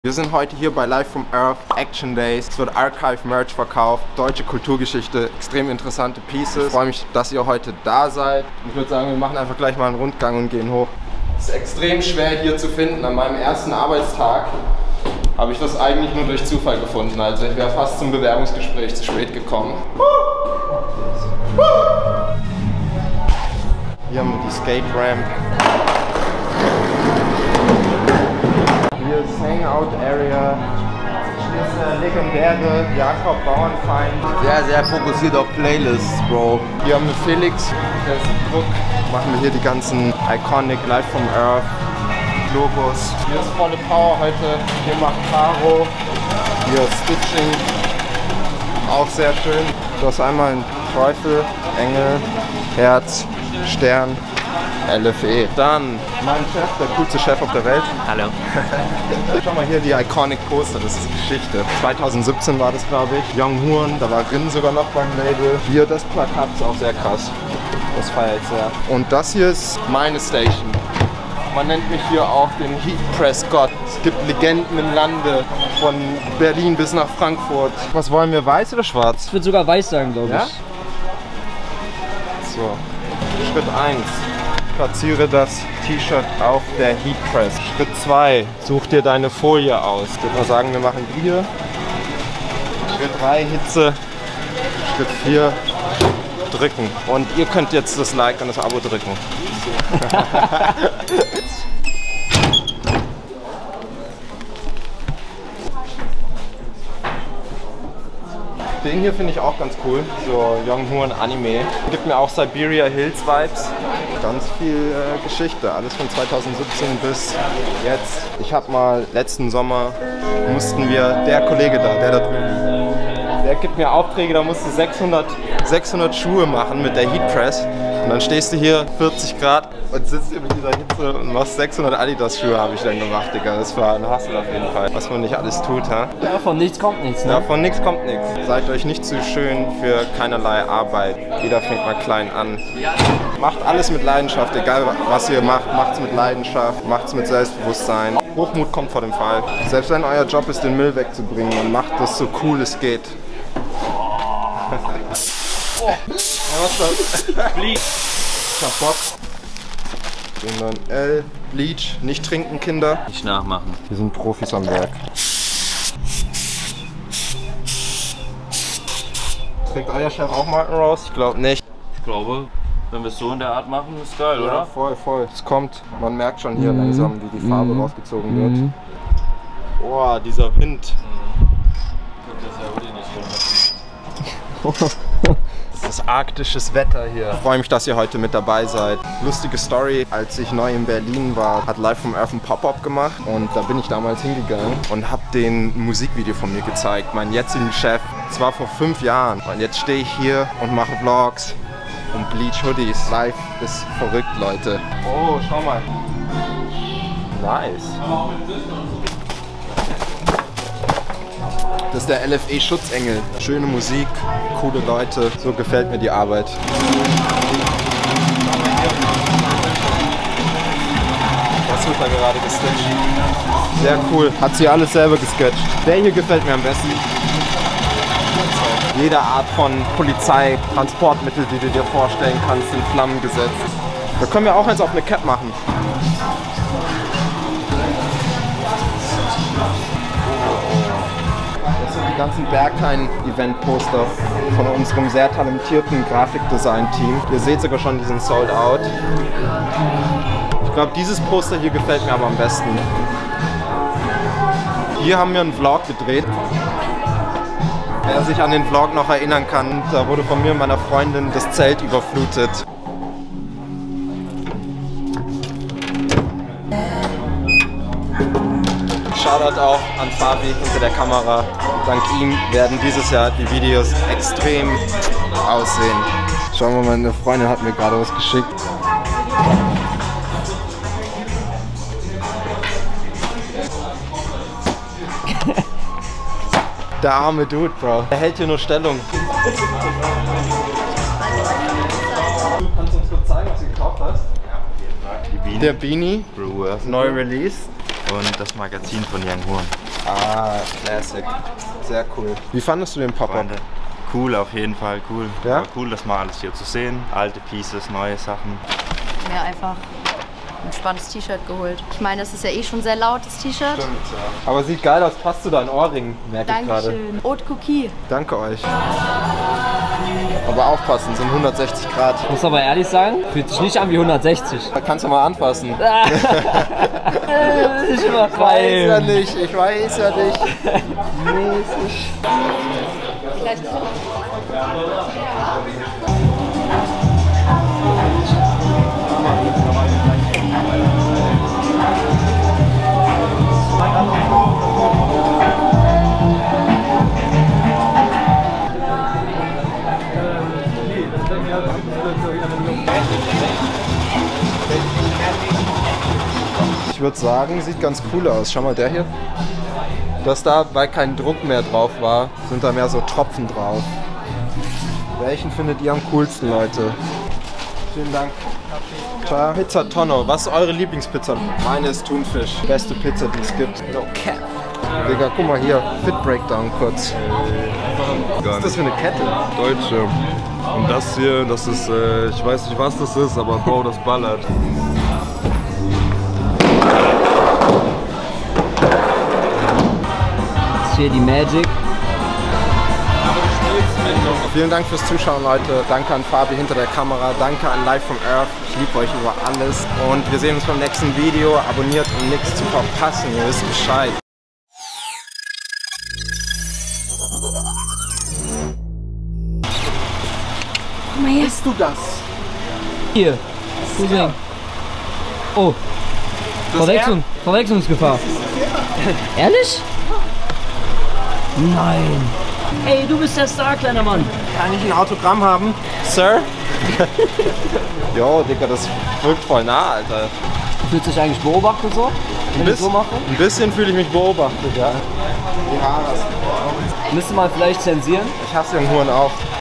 Wir sind heute hier bei Live from Earth Action Days. Es wird Archive-Merch verkauft, deutsche Kulturgeschichte, extrem interessante Pieces. Ich freue mich, dass ihr heute da seid. Ich würde sagen, wir machen einfach gleich mal einen Rundgang und gehen hoch. Es ist extrem schwer hier zu finden. An meinem ersten Arbeitstag habe ich das eigentlich nur durch Zufall gefunden. Also ich wäre fast zum Bewerbungsgespräch zu spät gekommen. Hier haben wir die Skate Ramp. Hier ist Hangout Area. Hier ist der legendäre Jakob Bauernfeind. Sehr fokussiert auf Playlists, Bro. Hier haben wir Felix, der ist Druck. Machen wir hier die ganzen Iconic Live from Earth Logos. Hier ist volle Power heute. Hier macht Caro. Hier ist Stitching. Auch sehr schön. Du hast einmal einen Teufel, Engel, Herz, Stern, LFE. Dann mein Chef, der coolste Chef auf der Welt. Hallo. Schau mal hier die Iconic Poster, das ist Geschichte. 2017 war das, glaube ich. Young Horn, da war Rin sogar noch beim Label. Hier das Plakat ist auch sehr krass. Das feiere ich sehr. Und das hier ist meine Station. Man nennt mich hier auch den Heat Press Gott. Es gibt Legenden im Lande, von Berlin bis nach Frankfurt. Was wollen wir, weiß oder schwarz? Ich würde sogar weiß sagen, glaube ich. Ja? So, Schritt 1. Platziere das T-Shirt auf der Heat Press. Schritt 2. Such dir deine Folie aus. Ich würde mal sagen, wir machen die hier. Schritt 3. Hitze. Schritt 4. Drücken. Und ihr könnt jetzt das Like und das Abo drücken. Den hier finde ich auch ganz cool, so Young Horn Anime. Gibt mir auch Siberia Hills Vibes. Ganz viel Geschichte, alles von 2017 bis jetzt. Ich habe mal letzten Sommer, der Kollege da drüben, der gibt mir Aufträge, da musst du 600 Schuhe machen mit der Heat Press. Und dann stehst du hier 40 Grad und sitzt hier mit dieser Hitze und machst 600 Adidas Schuhe, habe ich dann gemacht, Digga. Das war ein Hustle auf jeden Fall, was man nicht alles tut, ha? Ja, von nichts kommt nichts, ne? Ja, von nichts kommt nichts. Seid euch nicht zu schön für keinerlei Arbeit. Jeder fängt mal klein an. Macht alles mit Leidenschaft, egal was ihr macht. Macht's mit Leidenschaft, macht's mit Selbstbewusstern. Hochmut kommt vor dem Fall. Selbst wenn euer Job ist, den Müll wegzubringen, dann macht das so cool es geht. Oh. Ja, was das? Bleach. Ich hab Bock. Den L. Bleach. Nicht trinken, Kinder. Nicht nachmachen. Wir sind Profis am Werk. Trägt euer Chef auch Marken raus? Ich glaube nicht. Ich glaube, wenn wir es so in der Art machen, ist geil, Ja, oder? voll. Es kommt. Man merkt schon hier langsam, wie die Farbe rausgezogen wird. Boah, dieser Wind. Das ist arktisches Wetter hier. Ich freue mich, dass ihr heute mit dabei seid. Lustige Story, als ich neu in Berlin war, hat Live from Earth ein Pop-Up gemacht und da bin ich damals hingegangen und habe den ein Musikvideo von mir gezeigt, meinen jetzigen Chef. Das war vor 5 Jahren und jetzt stehe ich hier und mache Vlogs und Bleach Hoodies. Live ist verrückt, Leute. Oh, schau mal. Nice. Das ist der LFE Schutzengel. Schöne Musik, coole Leute. So gefällt mir die Arbeit. Das wird da gerade gesketcht. Sehr cool. Hat sie alles selber gesketcht. Der hier gefällt mir am besten. Jede Art von Polizei, Transportmittel, die du dir vorstellen kannst, in Flammen gesetzt. Da können wir auch eins auf eine Cap machen. Die ganzen Berghain-Event-Poster von unserem sehr talentierten Grafikdesign-Team. Ihr seht sogar schon, die sind sold out. Ich glaube, dieses Poster hier gefällt mir aber am besten. Hier haben wir einen Vlog gedreht. Wer sich an den Vlog noch erinnern kann, da wurde von mir und meiner Freundin das Zelt überflutet. Shoutout auch an Fabi hinter der Kamera. Dank ihm werden dieses Jahr die Videos extrem aussehen. Schauen wir mal, meine Freundin hat mir gerade was geschickt. Der arme Dude, Bro. Der hält hier nur Stellung. Kannst du uns kurz zeigen, was du gekauft hast? Ja, auf jeden Fall. Der Beanie, Brewer. neu released. Und das Magazin von Young Horn. Ah, Classic. Sehr cool. Wie fandest du den Pop-Up? Freunde, cool, auf jeden Fall cool. Ja? Aber cool, das mal alles hier zu sehen. Alte Pieces, neue Sachen. Mir einfach ein spannendes T-Shirt geholt. Ich meine, das ist ja eh schon sehr laut, das T-Shirt. Aber sieht geil aus, passt zu deinen Ohrringen, merke ich gerade. Dankeschön. Haute Cookie. Danke euch. Aber aufpassen, sind 160 Grad. Ich muss aber ehrlich sagen, fühlt sich nicht an wie 160. Da kannst du mal anfassen. Ich Ich weiß ja nicht, ich weiß ja nicht. Mäßig. Ich würde sagen, sieht ganz cool aus. Schau mal, der hier. Das da, weil kein Druck mehr drauf war, sind da mehr so Tropfen drauf. Welchen findet ihr am coolsten, Leute? Vielen Dank. Ciao. Pizza Tonno. Was ist eure Lieblingspizza? Meine ist Thunfisch. Beste Pizza, die es gibt. No cap. Digga, guck mal hier. Fit Breakdown kurz. Was ist das für eine Kette? Deutsche. Und das hier, das ist, ich weiß nicht was das ist, aber Bro, das ballert. Das ist hier die Magic. Vielen Dank fürs Zuschauen, Leute. Danke an Fabi hinter der Kamera. Danke an Live from Earth. Ich liebe euch über alles. Und wir sehen uns beim nächsten Video. Abonniert, um nichts zu verpassen. Ihr wisst Bescheid. Guck mal her. Bist du das? Hier. Cousin. Oh. Verwechslungsgefahr. Ehrlich? Nein. Ey, du bist der Star, kleiner Mann. Kann ich ein Autogramm haben? Sir? Jo, Digga, das wirkt voll nah, Alter. Fühlt sich eigentlich beobachtet so? Wenn ich so mache? Ein bisschen fühle ich mich beobachtet, ja. Die Haare. Müsste man vielleicht zensieren? Ich hasse den Huren auch.